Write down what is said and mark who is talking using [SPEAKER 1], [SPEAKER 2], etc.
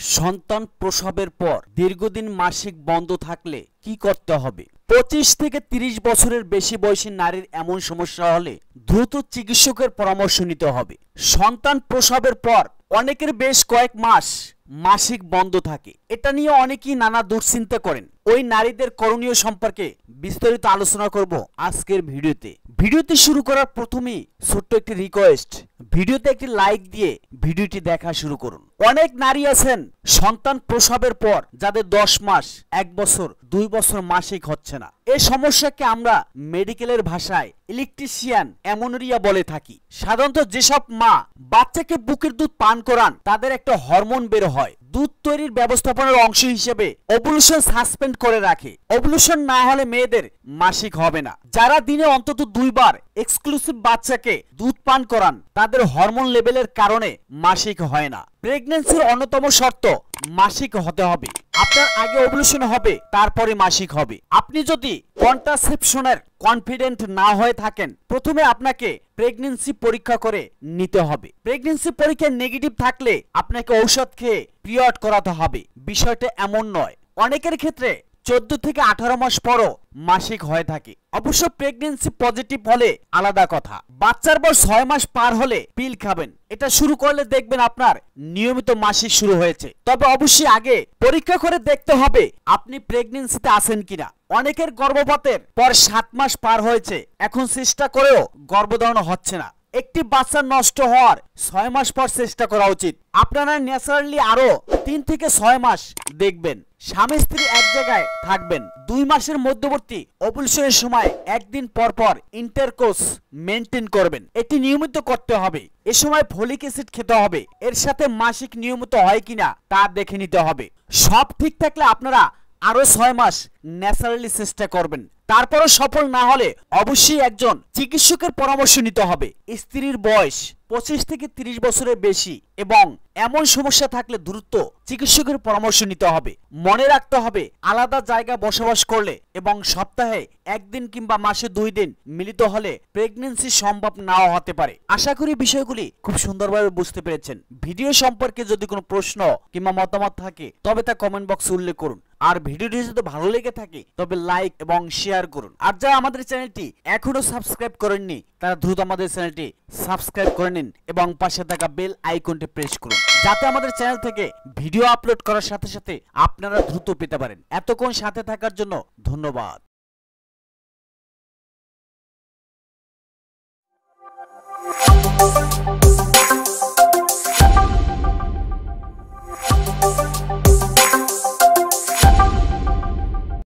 [SPEAKER 1] সন্তান প্রসবের পর দীর্ঘদিন মাসিক বন্ধ থাকলে কি করতে হবে? 25 থেকে 30 বছরের বেশি বয়সী নারীর এমন সমস্যা হলে দ্রুত চিকিৎসকের পরামর্শ নিতে হবে। সন্তান প্রসবের পর অনেকের বেশ কয়েক মাস মাসিক বন্ধ থাকে। এটা নিয়ে অনেকেই নানা দুশ্চিন্তা করেন। ওই নারীদের করণীয় সম্পর্কে বিস্তারিত আলোচনা করব আজকের ভিডিওতে শুরু করার প্রথমেই ছোট্ট একটি রিকোয়েস্ট, ভিডিওতে একটি লাইক দিয়ে ভিডিওটি দেখা শুরু করুন। অনেক নারী আছেন সন্তান প্রসবের পর যাদের 10 মাস, 1 বছর, 2 বছর মাসিক হচ্ছে না। এই সমস্যাকে আমরা মেডিকেলের ভাষায় ইলেকট্রিশিয়ান অ্যামোনোরিয়া বলে থাকি। সাধারণত যেসব মা বাচ্চাকে বুকের দুধ পান করান তাদের একটা হরমোন বের হয়, দুধ তৈরির ব্যবস্থাপনার অংশ হিসেবে ওভুলেশন সাসপেন্ড করে রাখে। ওভুলেশন না হলে মেয়েদের মাসিক হবে না। যারা দিনে অন্তত 2 বার এক্সক্লুসিভ বাচ্চাকে দুধ পান করান তাদের হরমোন লেভেলের কারণে মাসিক হয় না। প্রেগন্যান্সির অন্যতম শর্ত মাসিক হতে হবে। আপনার আগে ওভুলেশন হবে, তারপরে মাসিক হবে। আপনি যদি কন্ট্রাসেপশনের কনফিডেন্ট না হয়ে থাকেন, প্রথমে আপনাকে প্রেগন্যান্সি পরীক্ষা করে নিতে হবে। প্রেগন্যান্সি পরীক্ষায় নেগেটিভ থাকলে আপনাকে ঔষধ খেয়ে পিরিয়ড করাতে হবে। বিষয়টা এমন নয়, অনেকের ক্ষেত্রে 14 থেকে 18 মাস পরও মাসিক হয়ে থাকে। অবশ্য প্রেগন্যান্সি পজিটিভ হলে আলাদা কথা। বাচ্চার বয়স 6 মাস পার হলে পিল খাবেন। এটা শুরু করলে দেখবেন আপনার নিয়মিত মাসিক শুরু হয়েছে। তবে অবশ্যই আগে পরীক্ষা করে দেখতে হবে আপনি প্রেগন্যান্সিতে আছেন কিনা। অনেকের গর্ভপাতের পর 7 মাস পার হয়েছে, এখন চেষ্টা করেও গর্ভধারণ হচ্ছে না। একটি বাচ্চা নষ্ট হওয়ার 6 মাস পর চেষ্টা করা উচিত। আপনারা ন্যাচারালি আরো 3 থেকে 6 মাস দেখবেন। স্বামী স্ত্রী এক জায়গায় থাকবেন। 2 মাসের মধ্যবর্তী ওভুলেশনের সময় একদিন পর পর ইন্টারকোর্স মেনটেন করবেন। এটি নিয়মিত করতে হবে। এ সময় ফলিক অ্যাসিড খেতে হবে। এর সাথে মাসিক নিয়মিত হয় কিনা তা দেখে নিতে হবে। সব ঠিক থাকলে আপনারা আরো 6 মাস ন্যাচারালি চেষ্টা করবেন। তারপরও সফল না হলে অবশ্যই একজন চিকিৎসকের পরামর্শ নিতে হবে। স্ত্রীর বয়স 25 থেকে 30 বছরের বেশি এবং এমন সমস্যা থাকলে দ্রুত চিকিৎসকের পরামর্শ নিতে হবে। মনে রাখতে হবে আলাদা জায়গা বসবাস করলে এবং সপ্তাহে 1 দিন কিংবা মাসে 2 দিন মিলিত হলে প্রেগন্যান্সি সম্ভব নাও হতে পারে। আশা করি বিষয়গুলি খুব সুন্দরভাবে বুঝতে পেরেছেন। ভিডিও সম্পর্কে যদি কোনো প্রশ্ন কিংবা মতামত থাকে তবে তা কমেন্ট বক্সে উল্লেখ করুন। আর ভিডিওটি যদি ভালো লেগে থাকে তবে লাইক এবং শেয়ার করুন। আর যারা আমাদের চ্যানেলটি এখনো সাবস্ক্রাইব করেননি তারা দ্রুত আমাদের চ্যানেলটি সাবস্ক্রাইব করে নিন এবং পাশে থাকা বেল আইকনটি প্রেস করুন, যাতে আমাদের চ্যানেল থেকে ভিডিও আপলোড করার সাথে সাথে আপনারা দ্রুত পেতে পারেন। এতক্ষণ সাথে থাকার জন্য ধন্যবাদ।